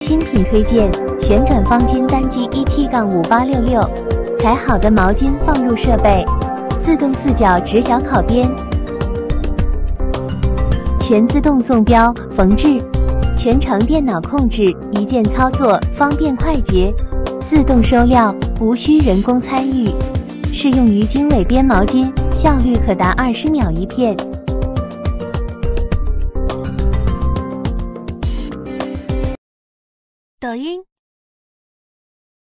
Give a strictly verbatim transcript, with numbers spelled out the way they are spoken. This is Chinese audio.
新品推荐：旋转方巾单机 E T 五八六六，裁好的毛巾放入设备，自动四角直角烤边，全自动送标缝制，全程电脑控制，一键操作，方便快捷，自动收料，无需人工参与，适用于经纬边毛巾，效率可达二十秒一片。 抖音。